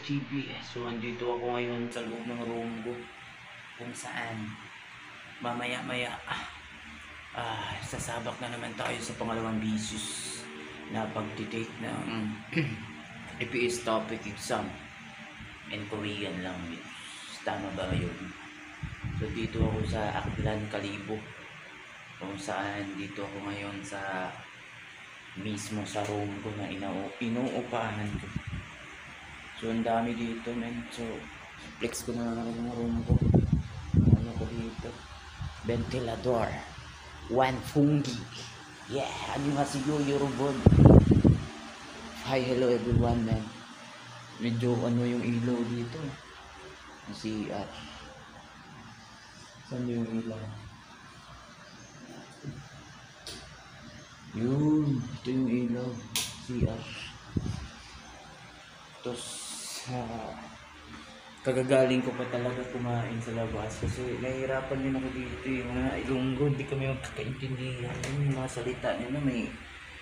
TV. So andito ako ngayon sa loob ng room ko kung saan mamaya-maya sasabak na naman tayo sa pangalawang bisis na pagtitake ng EPS topic exam in Korean language. Tama ba yun? So dito ako sa Aklan, Kalibo, kung saan dito ako ngayon sa mismo sa room ko na inuupahan ko. So ang dami dito, men. So flex ko na lang ng room ko. Ano ko dito? Ventilador. One fungi. Yeah, ano nga si Yoyo Robot. Hi, hello everyone, man. Medyo ano yung ilaw dito. Si saan yung ilaw? Yun, ito yung ilaw. CR. Tapos kagagaling ko pa talaga kumain sa labas kasi nahihirapan din ako dito yung mga Ilonggo, hindi kami magkakaintindihan yung mga salita nila. May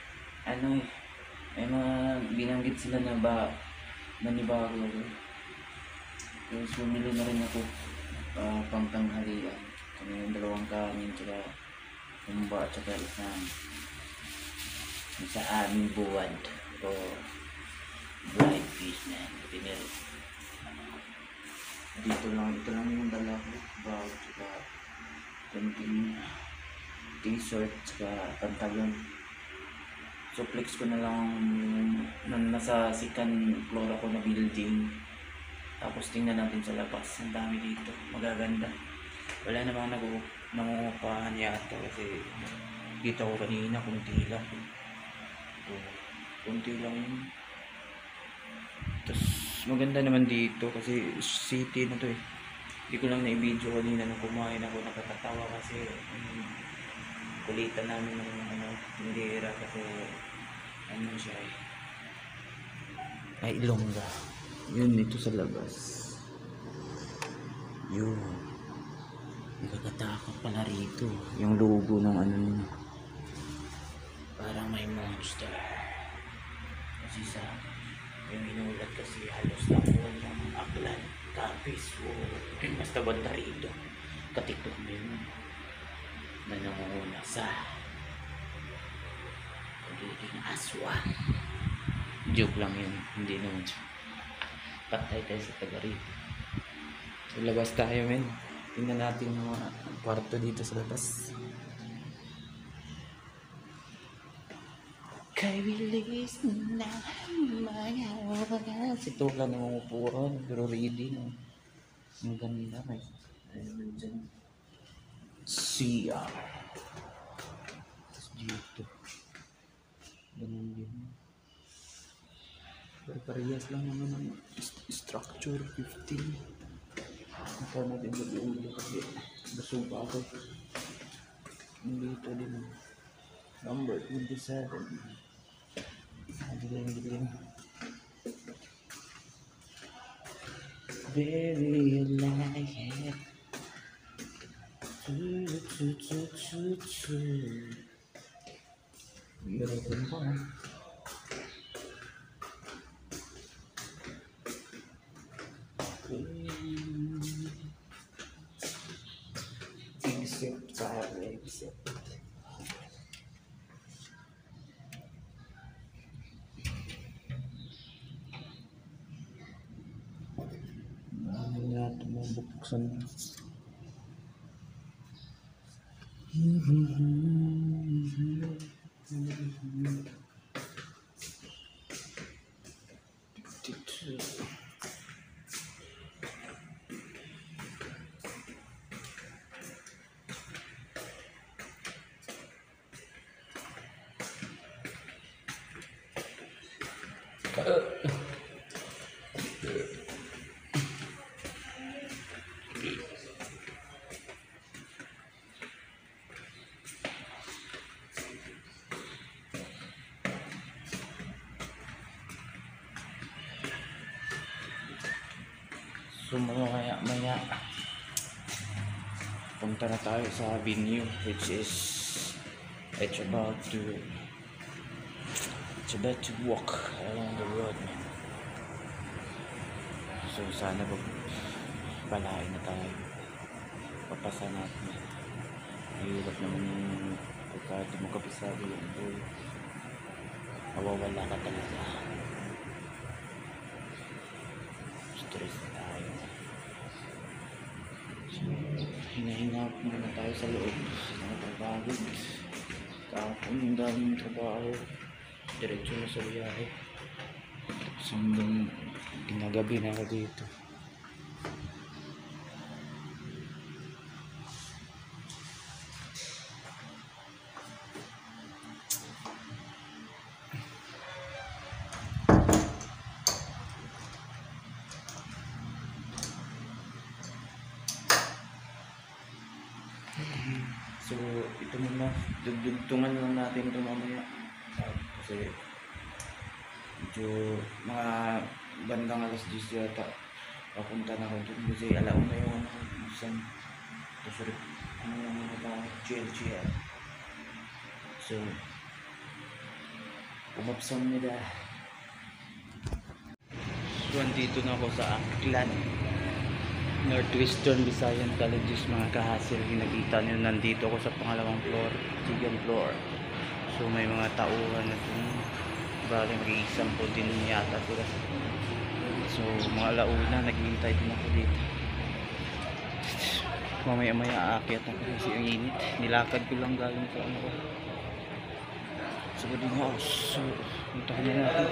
may mga binanggit sila na nanibago. Tapos bumili na rin ako pang tanghalian, yung 2 kanin tsaka umba tsaka isang sa aming buwan o blind fish na pinil. Ito lang yung dala ko, bag tsaka konting t-shirt tsaka pantalon. So flex ko na lang yung nasa second floor ako na building. Tapos tingnan natin sa labas, ang dami dito, magaganda. Wala namang nangungupahan yata kasi dito ako kanina, kunti lang yun. Tapos maganda naman dito kasi city na to eh. Hindi ko lang na-video kanina nung kumain ako, nakakatawa kasi kulitan namin ng tindera kasi ano siya ay Ilongga. Yun dito sa labas. Yun. Nakakatakot pala rito. Yung logo ng ano niya. Parang may monster. Kasi sa yung inulat kasi halos na po ng Aklan campus o basta banda rito. Katiktok mo yun na nangunguna sa pagiging aswang. Joke lang yun. Hindi naman siya. Patay tayo sa taga rito. So labas tayo, men. Tingnan natin yung mga kwarto dito sa labas. Kay bilis na mga oras. Ito lang nangungupuran, pero ready na. Ang ganda, may ayun dyan. CR. Tapos dito. Ganun din. Pero parehas lang naman ang structure 15. Naka natin sa ulo kasi busog pa ako. Dito din. Number 27. Dilim. Very like it. Meron pa. Except. Ito mabuksan. So maya punta na tayo sa venue, which is it's about to walk along the road, man. So sana palain na tayo. Papasa natin. Mahirap naman yung pagka di mo kabisado yung boy. Mawawala ka talaga. Stress na tayo. So, hinahinga muna tayo sa loob. Nakapagpagod. Kahapon yung daming trabaho. Diretso na sa biyahe. So, hanggang ginagabi na ako dito. So, ito muna. Dugtungan lang natin ito mamaya. Kasi, medyo mga bandang alas 10 yata. Papunta na ako dun. Kasi alaon na yung isang sorry. Ano naman ito? GLG. So, umapsam nila. So, andito na ako sa Aklan. Northwestern Visayan Colleges, mga kahasil. Nakita nyo, nandito ako sa pangalawang floor, second floor. So may mga tauhan na dun. Bali mag-iisang po din yata sila. So mga alauna, naghihintay din ako dito. Mamaya aakyat ako kasi ang init. Nilakad ko lang galing sa ano ko, sa boarding house. So puntahan na natin.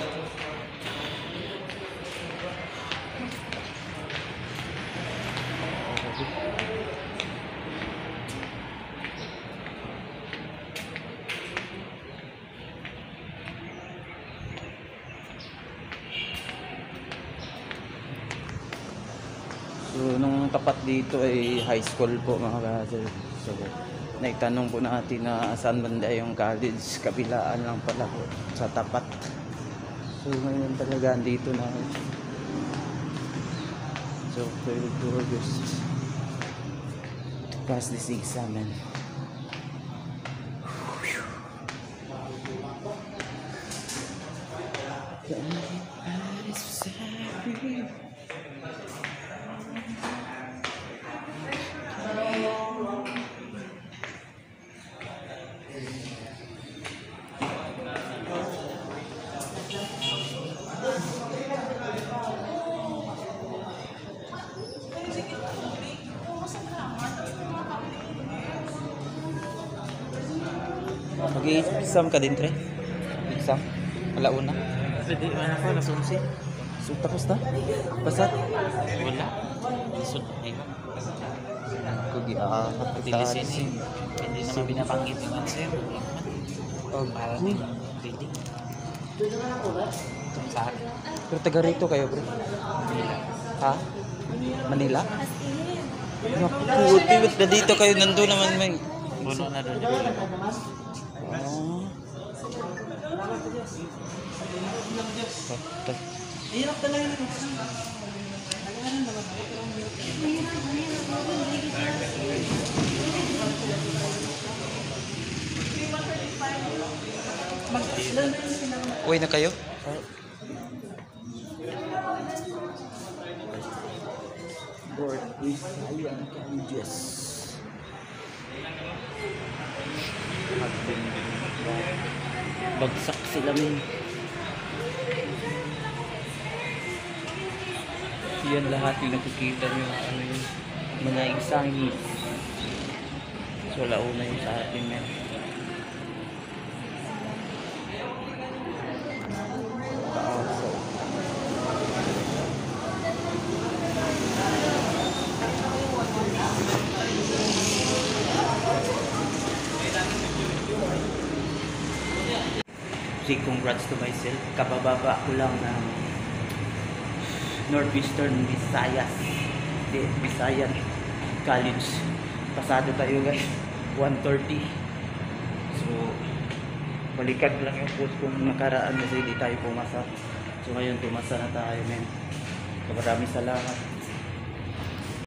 So nung tapat dito ay high school po, mga kahasil. So naitanong po natin na saan banda yung college, kabilaan lang pala po sa tapat. So ngayon talaga dito na. So 12 August to pass this exam. Mag-exam ka din, Tre? Exam? Alauna? Pwede man ako, alas 11. So, tapos na? Basat? Wala. Lisod. Kugiahat. Dilisin. Hindi naman binabanggit yung answer. Oh, Para din. Pwede. Saan? pero taga rito kayo, bro? Manila. Ha? Manila? Naku, ba't na dito kayo? Nandun naman may... Puno na doon yung Pilipinas. Oh. Hirap talaga na. Uwi na kayo? Board with Ayan Colleges. Bagsak sila min. Yan lahat yung nakikita nyo, ano yung mga examis. So launa yung sa atin men. Say congrats to myself. Kabababa ko lang ng Northwestern Visayan College. Pasado tayo guys. 1:30. So balikan lang yung post kung nakaraan kasi hindi tayo pumasa. So ngayon pumasa na tayo men. Maraming salamat.